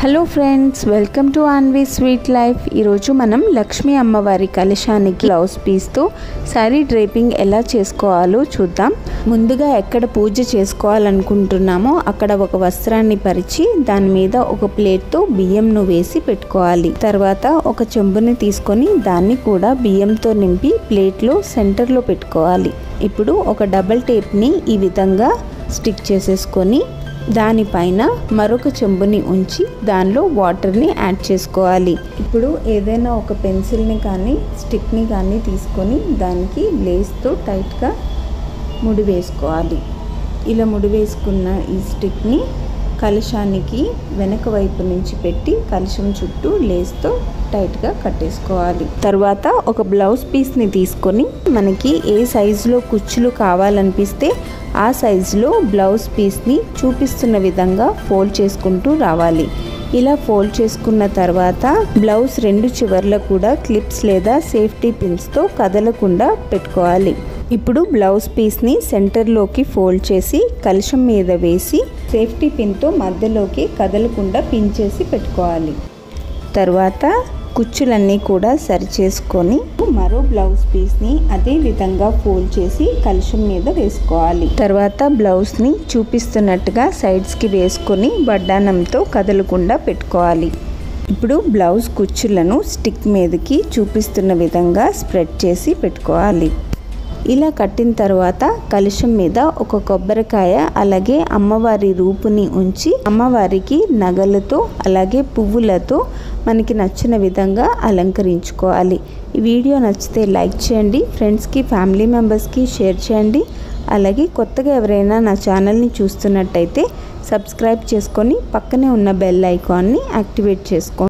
Hello friends, welcome to Anvi sweet life. ఈరోజు మనం లక్ష్మీ అమ్మవారి కలశానికి బ్లౌజ్ పీస్తో శారీ డ్రేపింగ్ ఎలా చేసుకోవాలో చూద్దాం. ముందుగా ఎక్కడ పూజ చేసుకోవాలనుకుంటున్నామో అక్కడ ఒక వస్త్రాన్ని పరిచి దాని మీద ఒక ప్లేట్తో బియ్యంను వేసి పెట్టుకోవాలి. తర్వాత ఒక చెంబుని తీసుకొని దాన్ని కూడా బియ్యంతో నింపి ప్లేట్లో సెంటర్లో పెట్టుకోవాలి. ఇప్పుడు ఒక డబల్ టేప్ని ఈ విధంగా స్టిక్ చేసేసుకొని దానిపైన మరొక చెంబుని ఉంచి దానిలో వాటర్ని యాడ్ చేసుకోవాలి. ఇప్పుడు ఏదైనా ఒక పెన్సిల్ని కానీ స్టిక్ని కానీ తీసుకొని దానికి లేస్తో టైట్గా ముడి వేసుకోవాలి. ఇలా ముడి వేసుకున్న ఈ స్టిక్ని కలశానికి వెనక వైపు నుంచి పెట్టి కలశం చుట్టూ లేస్తో టైట్గా కట్టేసుకోవాలి. తర్వాత ఒక బ్లౌజ్ పీస్ని తీసుకొని మనకి ఏ సైజులో కుచ్చులు కావాలనిపిస్తే ఆ సైజులో బ్లౌజ్ పీస్ని చూపిస్తున్న విధంగా ఫోల్డ్ చేసుకుంటూ రావాలి. ఇలా ఫోల్డ్ చేసుకున్న తర్వాత బ్లౌజ్ రెండు చివర్ల కూడా క్లిప్స్ లేదా సేఫ్టీ పిన్స్తో కదలకుండా పెట్టుకోవాలి. ఇప్పుడు బ్లౌజ్ పీస్ని సెంటర్లోకి ఫోల్డ్ చేసి కలశం మీద వేసి సేఫ్టీ పిన్తో మధ్యలోకి కదలకుండా పిన్ చేసి పెట్టుకోవాలి. తర్వాత కుచ్చులన్నీ కూడా సరి చేసుకొని మరో బ్లౌజ్ పీస్ని అదే విధంగా ఫోల్డ్ చేసి కలశం మీద వేసుకోవాలి. తర్వాత బ్లౌజ్ని చూపిస్తున్నట్టుగా సైడ్స్కి వేసుకొని వడ్డానంతో కదలకుండా పెట్టుకోవాలి. ఇప్పుడు బ్లౌజ్ కుచ్చులను స్టిక్ మీదకి చూపిస్తున్న విధంగా స్ప్రెడ్ చేసి పెట్టుకోవాలి. ఇలా కట్టిన తర్వాత కలశం మీద ఒక కొబ్బరికాయ అలాగే అమ్మవారి రూపుని ఉంచి అమ్మవారికి నగలతో అలాగే పువ్వులతో మనకి నచ్చిన విధంగా అలంకరించుకోవాలి. ఈ వీడియో నచ్చితే లైక్ చేయండి, ఫ్రెండ్స్కి ఫ్యామిలీ మెంబర్స్కి షేర్ చేయండి. అలాగే కొత్తగా ఎవరైనా నా ఛానల్ని చూస్తున్నట్టయితే సబ్స్క్రైబ్ చేసుకొని పక్కనే ఉన్న బెల్ ఐకాన్ని యాక్టివేట్ చేసుకోండి.